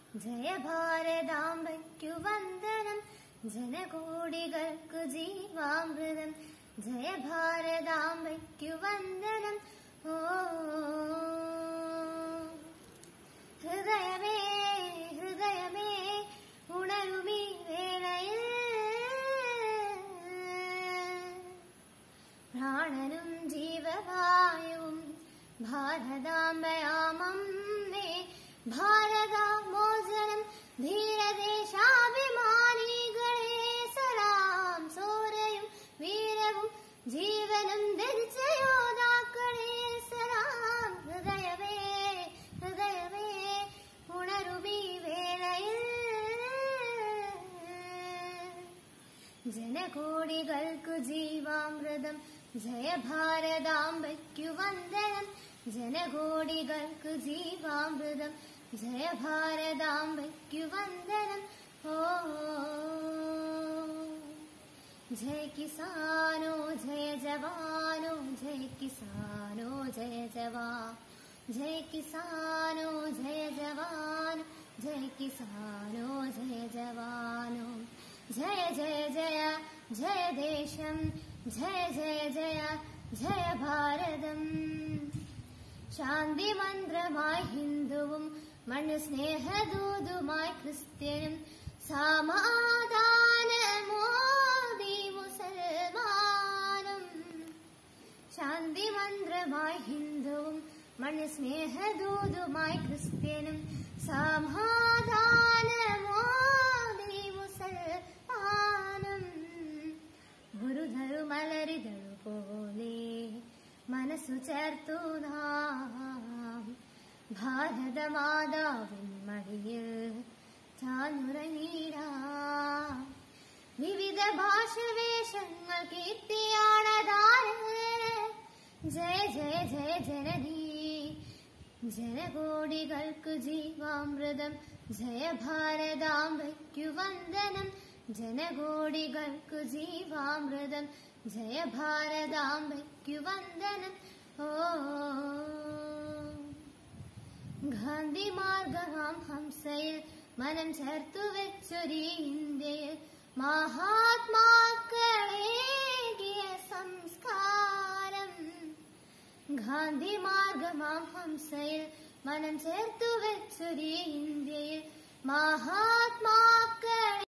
ജയ ഭാരതാംബയ്ക്കു വന്ദനം, ജനകോടികൾക്കു ജീവാമൃതം. ജയ ഭാരതാംബയ്ക്കു വന്ദനം. ഓ ഹൃദയമേ ഹൃദയമേ ഉണരുമീ വേളയിൽ, പ്രാണനും ജീവവായുവും ഭാരതാംബയാമമ്മേ. ഭാരതാമോചനം ധീരദേശാഭിമാനികളെ സലാം. സോരയും വീരവും ജീവനും ധരിച്ച യോദ്ധാക്കളെ സലാം. ഹൃദയമേ ഹൃദയമേ ഉണരുമീ വേളയിൽ, ജനകോടികൾക്കു ജീവാമൃതം. ജയ ഭാരതാംബയ്ക്കു വന്ദനം, ജനകോടികൾക്കു ജീവാമൃതം. ജയ ഭാരതാംബയ്ക്കു വന്ദനം. ഓ ജയ കിസാനോ ജയ ജവാനോ, ജയ കിസാനോ ജയ ജവാൻ. ജയ കിസാനോ ജയ ജവാൻ, ജയ കിസാനോ ജയ ജവാനോ. ജയ ജയ ജയ ജയ ദേശം, ജയ ജയ ജയ ജയ ഭാരതം. ശാന്തി മന്ത്രമായി ഹിന്ദുവും മണ്ണ് സ്നേഹദൂതുമായി ക്രിസ്ത്യനും, സമാധാനമോദി മുസൽമാനും. ശാന്തി മന്ത്രമായി ഹിന്ദുവും മണ്ണ് സ്നേഹദൂതുമായി ക്രിസ്ത്യനും, സമാധാനമോദി മുസൽമാനും. ഗുരുധരു മലരിതളു പോലെ മനസ്സു ചേർത്തു നാം, ഭാരതമാതാവിൻ മടിയിൽ ചാഞ്ഞുറങ്ങിടാം. വിവിധ ഭാഷവേഷങ്ങൾ കീർത്തിയാണതാര്. ജയ ജയ ജയ ജനനീ, ജനകോടികൾക്കു ജീവാമൃതം. ജയ ഭാരതാംബയ്ക്കു വന്ദനം, ജനകോടികൾക്കു ജീവാമൃതം. ജയ ഭാരതാംബയ്ക്കു വന്ദനം. ഓ ഗാന്ധി മാർഗമാം ഹംസയിൽ മനം ചേർത്തു വെച്ചൊരീ ഇന്ത്യയിൽ, മഹാത്മാക്കളേകിയ സംസ്കാരം. ഗാന്ധി മാർഗമാം ഹംസയിൽ മനം ചേർത്തു വെച്ചൊരീ ഇന്ത്യയിൽ, മഹാത്മാക്കളെ